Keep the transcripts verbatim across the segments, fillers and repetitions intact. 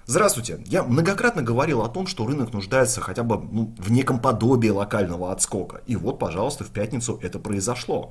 Здравствуйте. Я многократно говорил о том, что рынок нуждается хотя бы ну, в неком подобии локального отскока. И вот, пожалуйста, в пятницу это произошло.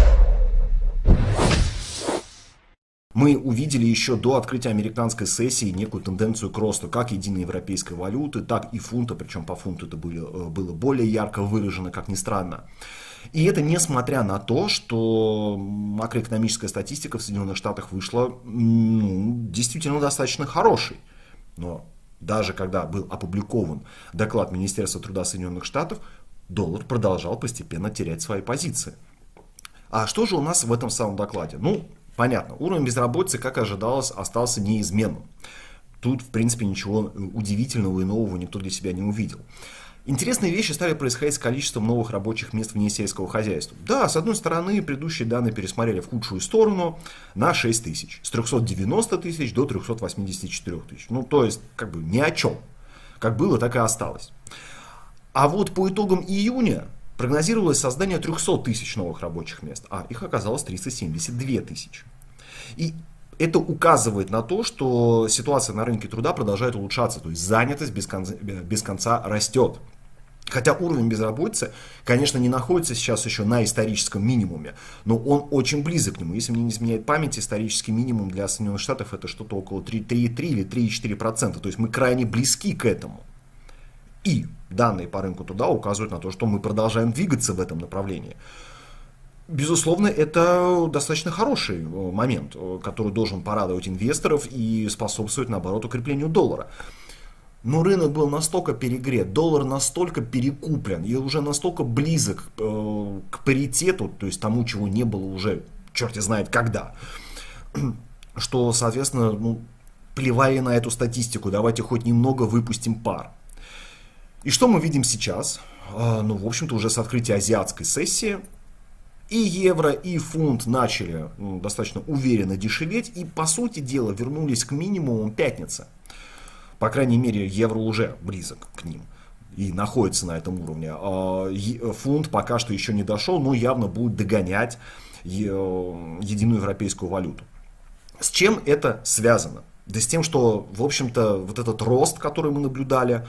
Мы увидели еще до открытия американской сессии некую тенденцию к росту как единой европейской валюты, так и фунта, причем по фунту это было, было более ярко выражено, как ни странно. И это несмотря на то, что макроэкономическая статистика в Соединенных Штатах вышла ну, действительно достаточно хорошей. Но даже когда был опубликован доклад Министерства труда Соединенных Штатов, доллар продолжал постепенно терять свои позиции. А что же у нас в этом самом докладе? Ну, понятно, уровень безработицы, как ожидалось, остался неизменным. Тут, в принципе, ничего удивительного и нового никто для себя не увидел. Интересные вещи стали происходить с количеством новых рабочих мест вне сельского хозяйства. Да, с одной стороны, предыдущие данные пересмотрели в худшую сторону на шесть тысяч. С трёхсот девяноста тысяч до трёхсот восьмидесяти четырёх тысяч. Ну, то есть, как бы ни о чем. Как было, так и осталось. А вот по итогам июня прогнозировалось создание трёхсот тысяч новых рабочих мест, а их оказалось триста семьдесят две тысячи. И это указывает на то, что ситуация на рынке труда продолжает улучшаться, то есть занятость без конца, без конца растет. Хотя уровень безработицы, конечно, не находится сейчас еще на историческом минимуме, но он очень близок к нему. Если мне не изменяет память, исторический минимум для Соединенных Штатов это что-то около три целых три десятых или три целых четыре десятых процента. То есть мы крайне близки к этому. И данные по рынку труда указывают на то, что мы продолжаем двигаться в этом направлении. Безусловно, это достаточно хороший момент, который должен порадовать инвесторов и способствовать, наоборот, укреплению доллара. Но рынок был настолько перегрет, доллар настолько перекуплен и уже настолько близок э, к паритету, то есть тому, чего не было уже черти знает когда, что, соответственно, ну, плевали на эту статистику, давайте хоть немного выпустим пар. И что мы видим сейчас? Э, ну, в общем-то, уже с открытия азиатской сессии и евро, и фунт начали ну, достаточно уверенно дешеветь и, по сути дела, вернулись к минимуму пятницы. По крайней мере, евро уже близок к ним и находится на этом уровне. Фунт пока что еще не дошел, но явно будет догонять единую европейскую валюту. С чем это связано? Да с тем, что, в общем-то, вот этот рост, который мы наблюдали,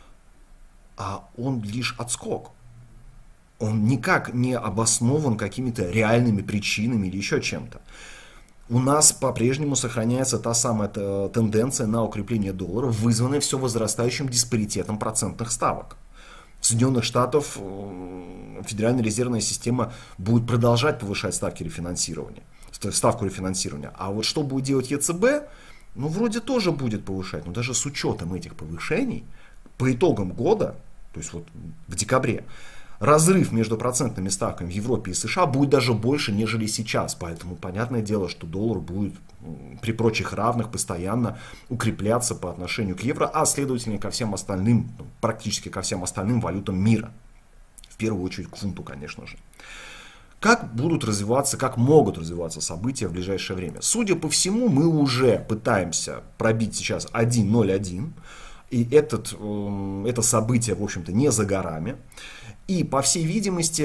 он лишь отскок. Он никак не обоснован какими-то реальными причинами или еще чем-то. У нас по-прежнему сохраняется та самая тенденция на укрепление доллара, вызванная все возрастающим диспаритетом процентных ставок. В Соединенных Штатах Федеральная резервная система будет продолжать повышать ставки рефинансирования, ставку рефинансирования. А вот что будет делать ЕЦБ, ну вроде тоже будет повышать, но даже с учетом этих повышений, по итогам года, то есть вот в декабре, разрыв между процентными ставками в Европе и США будет даже больше, нежели сейчас. Поэтому понятное дело, что доллар будет при прочих равных постоянно укрепляться по отношению к евро, а следовательно ко всем остальным, практически ко всем остальным валютам мира. В первую очередь к фунту, конечно же. Как будут развиваться, как могут развиваться события в ближайшее время? Судя по всему, мы уже пытаемся пробить сейчас один ноль один. И этот, это событие, в общем-то, не за горами. И, по всей видимости,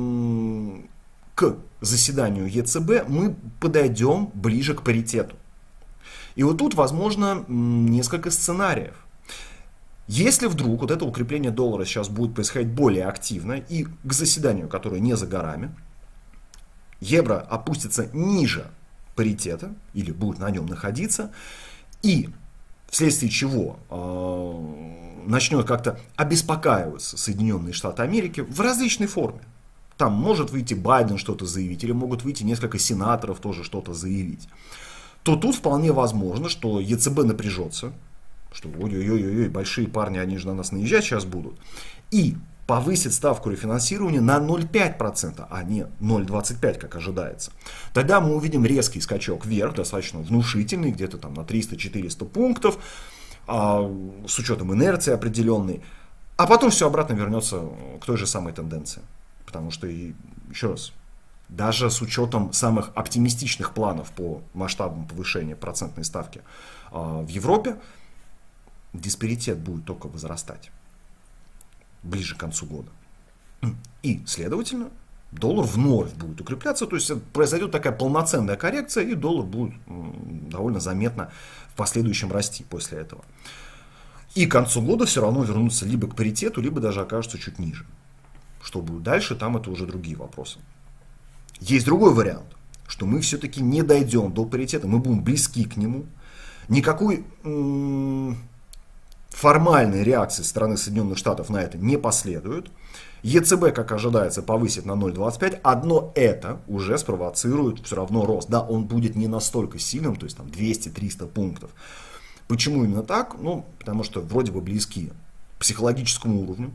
к заседанию ЕЦБ мы подойдем ближе к паритету. И вот тут, возможно, несколько сценариев. Если вдруг вот это укрепление доллара сейчас будет происходить более активно, и к заседанию, которое не за горами, евро опустится ниже паритета, или будет на нем находиться, и вследствие чего э, начнет как-то обеспокаиваться Соединенные Штаты Америки в различной форме. Там может выйти Байден что-то заявить, или могут выйти несколько сенаторов тоже что-то заявить. То тут вполне возможно, что ЕЦБ напряжется, что ой-ой-ой, большие парни, они же на нас наезжать сейчас будут, и повысит ставку рефинансирования на ноль целых пять десятых процента, а не ноль целых двадцать пять процентов, как ожидается. Тогда мы увидим резкий скачок вверх, достаточно внушительный, где-то там на триста-четыреста пунктов, а, с учетом инерции определенной. А потом все обратно вернется к той же самой тенденции. Потому что, еще раз, даже с учетом самых оптимистичных планов по масштабам повышения процентной ставки а, в Европе, диспаритет будет только возрастать ближе к концу года. И, следовательно, доллар вновь будет укрепляться, то есть произойдет такая полноценная коррекция, и доллар будет довольно заметно в последующем расти после этого. И к концу года все равно вернутся либо к паритету, либо даже окажутся чуть ниже. Что будет дальше, там это уже другие вопросы. Есть другой вариант, что мы все-таки не дойдем до паритета, мы будем близки к нему. Никакой м- формальной реакции со стороны Соединенных Штатов на это не последует. ЕЦБ, как ожидается, повысит на ноль целых двадцать пять. Одно это уже спровоцирует все равно рост. Да, он будет не настолько сильным, то есть там двести-триста пунктов. Почему именно так? Ну, потому что вроде бы близки к психологическому уровню.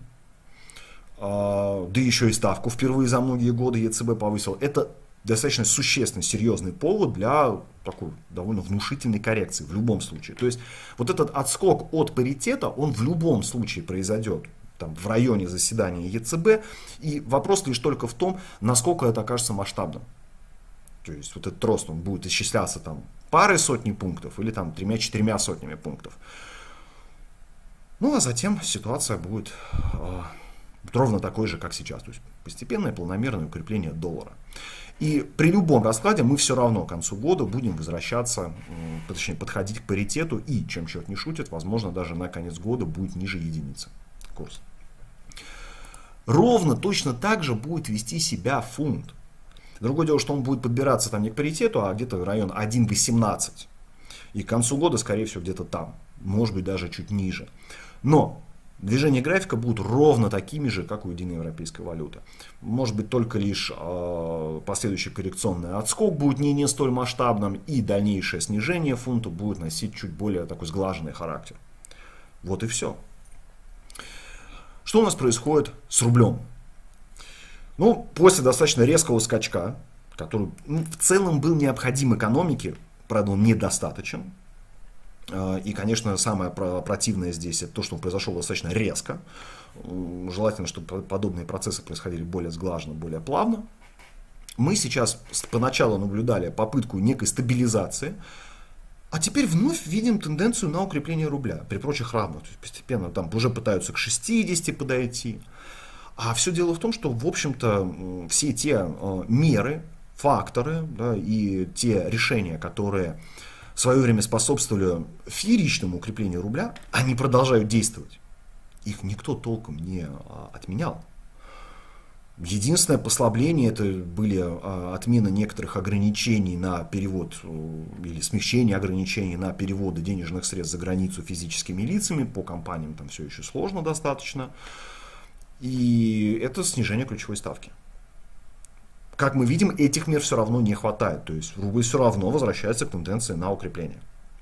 А, да еще и ставку впервые за многие годы ЕЦБ повысил. Это достаточно существенный, серьезный повод для такой довольно внушительной коррекции в любом случае. То есть вот этот отскок от паритета, он в любом случае произойдет там, в районе заседания ЕЦБ. И вопрос лишь только в том, насколько это окажется масштабным. То есть вот этот рост, он будет исчисляться там парой сотни пунктов или там тремя-четырьмя сотнями пунктов. Ну а затем ситуация будет э, ровно такой же, как сейчас. То есть постепенное планомерное укрепление доллара. И при любом раскладе мы все равно к концу года будем возвращаться, точнее подходить к паритету. И, чем черт не шутит, возможно даже на конец года будет ниже единицы курс. Ровно точно так же будет вести себя фунт. Другое дело, что он будет подбираться там не к паритету, а где-то в район один восемнадцать. И к концу года, скорее всего, где-то там. Может быть, даже чуть ниже. Но движения графика будут ровно такими же, как у единой европейской валюты. Может быть, только лишь э, последующий коррекционный отскок будет не, не столь масштабным, и дальнейшее снижение фунта будет носить чуть более такой сглаженный характер. Вот и все. Что у нас происходит с рублем? Ну, после достаточно резкого скачка, который ну, в целом был необходим экономике, правда, он недостаточен. И, конечно, самое противное здесь это то, что он произошел достаточно резко. Желательно, чтобы подобные процессы происходили более сглаженно, более плавно. Мы сейчас поначалу наблюдали попытку некой стабилизации, а теперь вновь видим тенденцию на укрепление рубля при прочих равных. То есть постепенно там уже пытаются к шестидесяти подойти. А все дело в том, что, в общем-то, все те меры, факторы, да, и те решения, которые в свое время способствовали фееричному укреплению рубля, они продолжают действовать. Их никто толком не отменял. Единственное послабление это были отмена некоторых ограничений на перевод или смягчение ограничений на переводы денежных средств за границу физическими лицами. По компаниям там все еще сложно достаточно. И это снижение ключевой ставки. Как мы видим, этих мер все равно не хватает. То есть рубль все равно возвращается к тенденции на укрепление.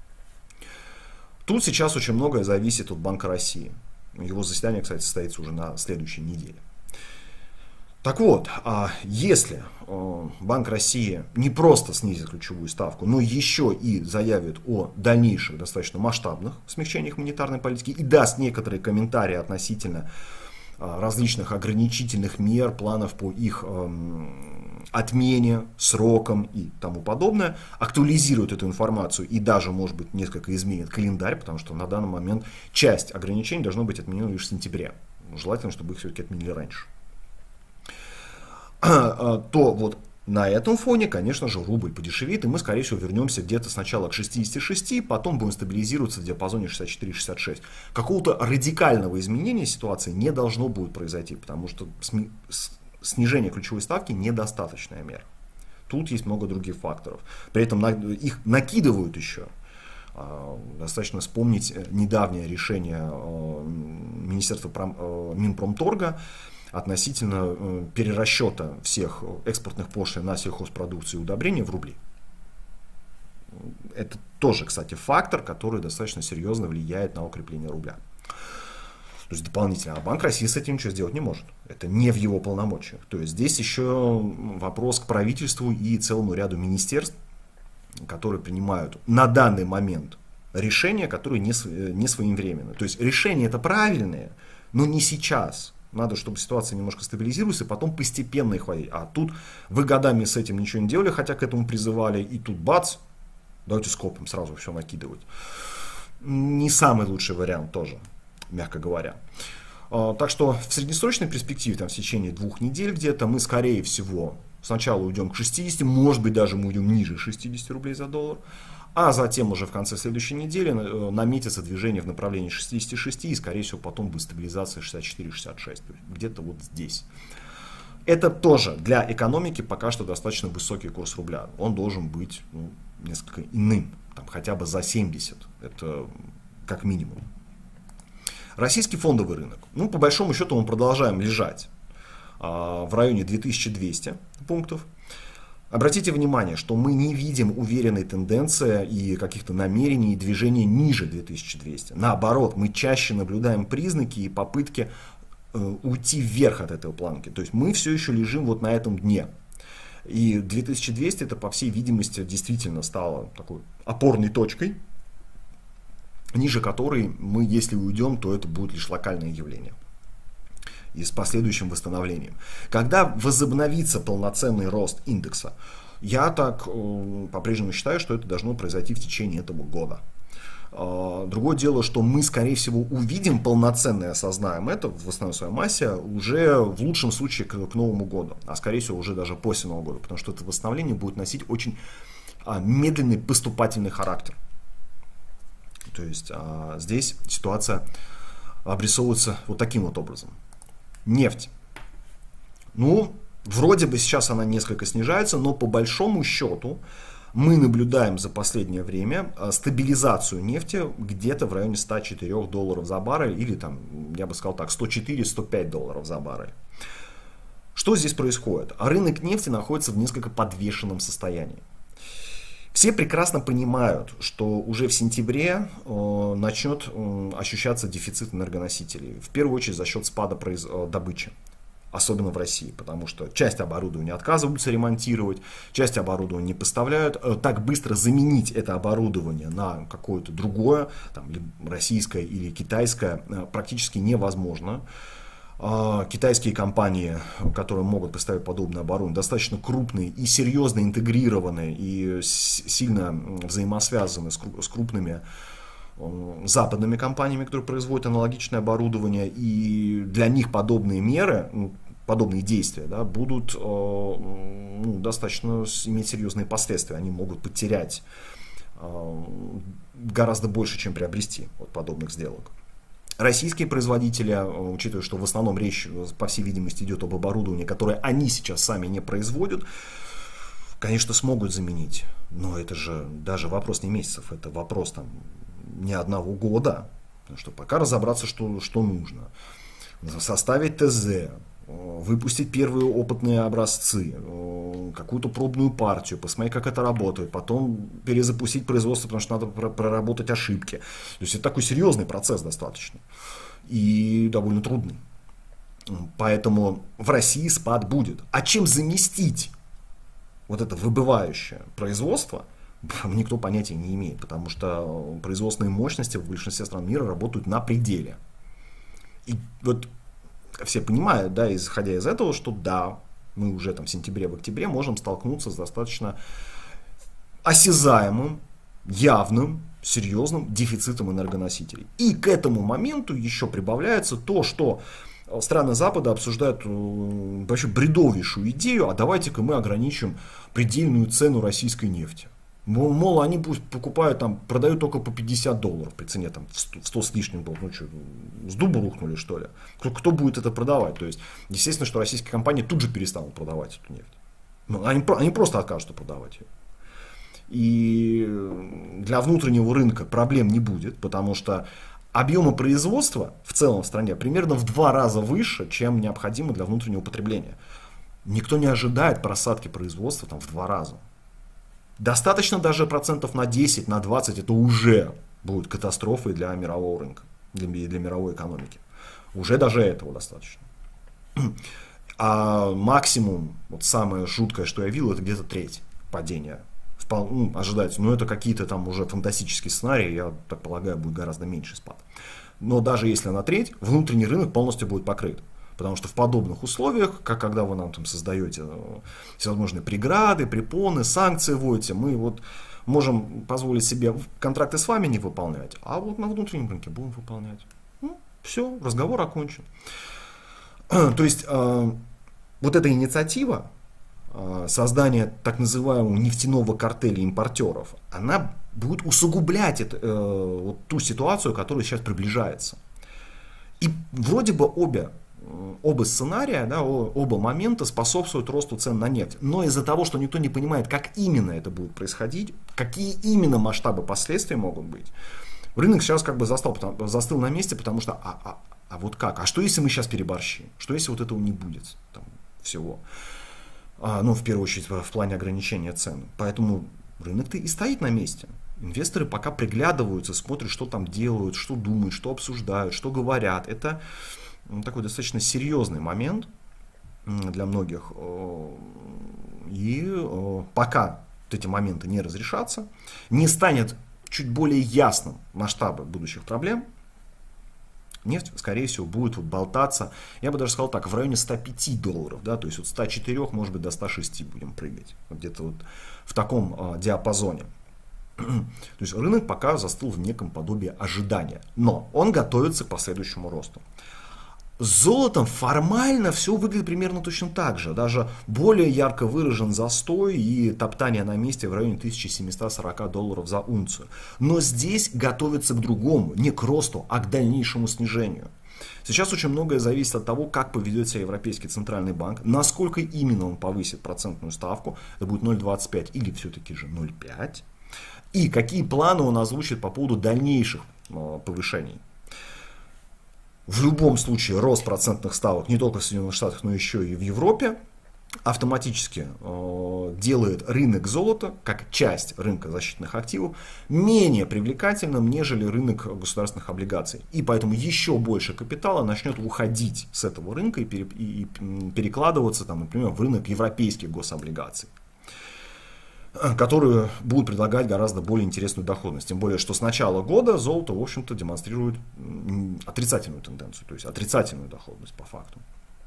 Тут сейчас очень многое зависит от Банка России. Его заседание, кстати, состоится уже на следующей неделе. Так вот, если Банк России не просто снизит ключевую ставку, но еще и заявит о дальнейших достаточно масштабных смягчениях монетарной политики и даст некоторые комментарии относительно различных ограничительных мер, планов по их эм, отмене, срокам и тому подобное, актуализирует эту информацию и даже, может быть, несколько изменит календарь, потому что на данный момент часть ограничений должно быть отменена лишь в сентябре. Желательно, чтобы их все-таки отменили раньше. То вот на этом фоне, конечно же, рубль подешевеет, и мы, скорее всего, вернемся где-то сначала к шестидесяти шести, потом будем стабилизироваться в диапазоне шестьдесят четыре — шестьдесят шесть. Какого-то радикального изменения ситуации не должно будет произойти, потому что снижение ключевой ставки недостаточная мера. Тут есть много других факторов. При этом их накидывают еще. Достаточно вспомнить недавнее решение Министерства Минпромторга относительно перерасчета всех экспортных пошлин на сельхозпродукцию и удобрения в рубли. Это тоже, кстати, фактор, который достаточно серьезно влияет на укрепление рубля. То есть дополнительно. А Банк России с этим ничего сделать не может. Это не в его полномочиях. То есть здесь еще вопрос к правительству и целому ряду министерств, которые принимают на данный момент решения, которые не, не своевременны. То есть решения это правильные, но не сейчас. Надо, чтобы ситуация немножко стабилизировалась, и потом постепенно их вводить. А тут вы годами с этим ничего не делали, хотя к этому призывали, и тут бац, давайте скопом сразу все накидывать. Не самый лучший вариант тоже, мягко говоря. Так что в среднесрочной перспективе, там, в течение двух недель где-то, мы, скорее всего, сначала уйдем к шестидесяти, может быть, даже мы уйдем ниже шестидесяти рублей за доллар, а затем уже в конце следующей недели наметится движение в направлении шестидесяти шести, и, скорее всего, потом будет стабилизация шестьдесят четыре шестьдесят шесть, где-то вот здесь. Это тоже для экономики пока что достаточно высокий курс рубля. Он должен быть, ну, несколько иным, там, хотя бы за семьдесят, это как минимум. Российский фондовый рынок. Ну, по большому счету, мы продолжаем лежать а, в районе две тысячи двухсот пунктов. Обратите внимание, что мы не видим уверенной тенденции и каких-то намерений и движения ниже две тысячи двухсот. Наоборот, мы чаще наблюдаем признаки и попытки э, уйти вверх от этой планки. То есть мы все еще лежим вот на этом дне. И две тысячи двести это, по всей видимости, действительно стало такой опорной точкой, ниже которой мы, если уйдем, то это будет лишь локальное явление и с последующим восстановлением. Когда возобновится полноценный рост индекса, я так э, по-прежнему считаю, что это должно произойти в течение этого года. Э, другое дело, что мы, скорее всего, увидим полноценное, осознаем это в основной своей массе уже в лучшем случае к, к Новому году, а скорее всего уже даже после Нового года, потому что это восстановление будет носить очень э, медленный поступательный характер. То есть а, здесь ситуация обрисовывается вот таким вот образом. Нефть. Ну, вроде бы сейчас она несколько снижается, но по большому счету мы наблюдаем за последнее время стабилизацию нефти где-то в районе ста четырёх долларов за баррель, или там, я бы сказал так, сто четыре — сто пять долларов за баррель. Что здесь происходит? Рынок нефти находится в несколько подвешенном состоянии. Все прекрасно понимают, что уже в сентябре э, начнет э, ощущаться дефицит энергоносителей. В первую очередь за счет спада произ... э, добычи. Особенно в России. Потому что часть оборудования отказываются ремонтировать, часть оборудования не поставляют. Э, так быстро заменить это оборудование на какое-то другое, там, российское или китайское, э, практически невозможно. Китайские компании, которые могут поставить подобное оборудование, достаточно крупные и серьезно интегрированные и сильно взаимосвязаны с крупными западными компаниями, которые производят аналогичное оборудование. И для них подобные меры, подобные действия, да, будут ну, достаточно иметь серьезные последствия. Они могут потерять гораздо больше, чем приобрести от подобных сделок. Российские производители, учитывая, что в основном речь, по всей видимости, идет об оборудовании, которое они сейчас сами не производят, конечно, смогут заменить. Но это же даже вопрос не месяцев, это вопрос там, не одного года. Потому что пока разобраться, что, что нужно. Составить ТЗ, выпустить первые опытные образцы, какую-то пробную партию, посмотреть, как это работает, потом перезапустить производство, потому что надо проработать ошибки. То есть это такой серьезный процесс достаточно и довольно трудный. Поэтому в России спад будет. А чем заместить вот это выбывающее производство, никто понятия не имеет, потому что производственные мощности в большинстве стран мира работают на пределе. И вот все понимают, да, исходя из этого, что да, мы уже там в сентябре, в октябре можем столкнуться с достаточно осязаемым, явным, серьезным дефицитом энергоносителей. И к этому моменту еще прибавляется то, что страны Запада обсуждают вообще бредовейшую идею, а давайте-ка мы ограничим предельную цену российской нефти. Мол, они пусть покупают, там, продают только по пятьдесят долларов при цене там, в сто с лишним долларов. Ну что, с дуба рухнули, что ли? Кто, кто будет это продавать? То есть, естественно, что российские компании тут же перестанут продавать эту нефть. Ну, они, они просто откажутся продавать ее. И для внутреннего рынка проблем не будет, потому что объемы производства в целом в стране примерно в два раза выше, чем необходимо для внутреннего потребления. Никто не ожидает просадки производства там, в два раза. Достаточно даже процентов на десять, на двадцать, это уже будет катастрофой для мирового рынка, для, для мировой экономики. Уже даже этого достаточно. А максимум, вот самое жуткое, что я видел, это где-то треть падения. Впол, ну, ожидается, но это какие-то там уже фантастические сценарии, я так полагаю, будет гораздо меньше спад. Но даже если на треть, внутренний рынок полностью будет покрыт. Потому что в подобных условиях, как когда вы нам там создаете всевозможные преграды, препоны, санкции вводите, мы вот можем позволить себе контракты с вами не выполнять, а вот на внутреннем рынке будем выполнять. Ну, Все, разговор окончен. То есть вот эта инициатива создания так называемого нефтяного картеля импортеров, она будет усугублять это, э, вот ту ситуацию, которая сейчас приближается. И вроде бы обе, оба сценария, да, оба момента способствуют росту цен на нефть. Но из-за того, что никто не понимает, как именно это будет происходить, какие именно масштабы последствий могут быть, рынок сейчас как бы застал, застыл на месте, потому что а, а, а вот как? А что если мы сейчас переборщим? Что если вот этого не будет там, всего? А, ну, в первую очередь, в плане ограничения цен. Поэтому рынок-то и стоит на месте. Инвесторы пока приглядываются, смотрят, что там делают, что думают, что обсуждают, что говорят. Это ну, такой достаточно серьезный момент для многих. И пока вот эти моменты не разрешатся, не станет чуть более ясным масштабы будущих проблем, нефть, скорее всего, будет вот болтаться, я бы даже сказал так, в районе ста пяти долларов, да, то есть от ста четырёх, может быть, до ста шести будем прыгать, вот где-то вот в таком а, диапазоне. То есть рынок пока застыл в неком подобии ожидания, но он готовится к последующему росту. С золотом формально все выглядит примерно точно так же, даже более ярко выражен застой и топтание на месте в районе тысячи семисот сорока долларов за унцию. Но здесь готовится к другому, не к росту, а к дальнейшему снижению. Сейчас очень многое зависит от того, как поведет себя Европейский Центральный банк, насколько именно он повысит процентную ставку, это будет ноль целых двадцать пять или все-таки же ноль целых пять, и какие планы он озвучит по поводу дальнейших повышений. В любом случае рост процентных ставок не только в Соединенных Штатах, но еще и в Европе автоматически э, делает рынок золота, как часть рынка защитных активов, менее привлекательным, нежели рынок государственных облигаций. И поэтому еще больше капитала начнет уходить с этого рынка и, пере, и, и перекладываться, там, например, в рынок европейских гособлигаций, которые будут предлагать гораздо более интересную доходность. Тем более, что с начала года золото, в общем-то, демонстрирует отрицательную тенденцию, то есть отрицательную доходность по факту.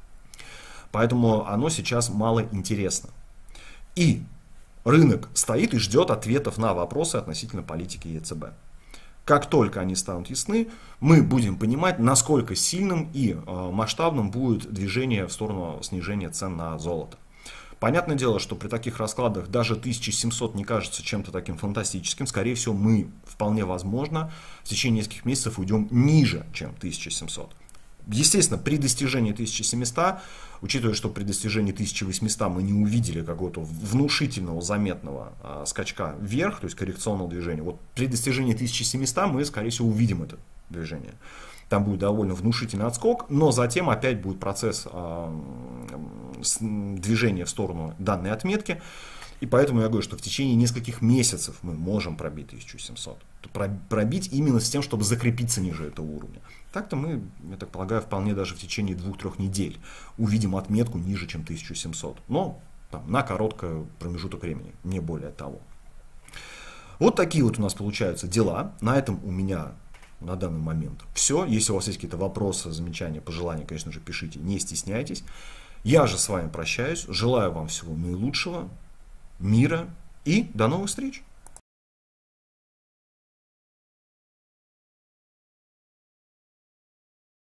Поэтому оно сейчас мало интересно. И рынок стоит и ждет ответов на вопросы относительно политики ЕЦБ. Как только они станут ясны, мы будем понимать, насколько сильным и масштабным будет движение в сторону снижения цен на золото. Понятное дело, что при таких раскладах даже тысяча семьсот не кажется чем-то таким фантастическим. Скорее всего, мы вполне возможно в течение нескольких месяцев уйдем ниже, чем тысяча семьсот. Естественно, при достижении тысячи семисот, учитывая, что при достижении тысячи восьмисот мы не увидели какого-то внушительного, заметного а, скачка вверх, то есть коррекционного движения, вот при достижении тысячи семисот мы, скорее всего, увидим это движение. Там будет довольно внушительный отскок, но затем опять будет процесс э, движения в сторону данной отметки. И поэтому я говорю, что в течение нескольких месяцев мы можем пробить тысячу семьсот. Пробить именно с тем, чтобы закрепиться ниже этого уровня. Так-то мы, я так полагаю, вполне даже в течение двух-трех недель увидим отметку ниже, чем тысяча семьсот. Но там, на короткий промежуток времени, не более того. Вот такие вот у нас получаются дела. На этом у меня на данный момент все. Если у вас есть какие-то вопросы, замечания, пожелания, конечно же, пишите, не стесняйтесь. Я же с вами прощаюсь. Желаю вам всего наилучшего, мира и до новых встреч.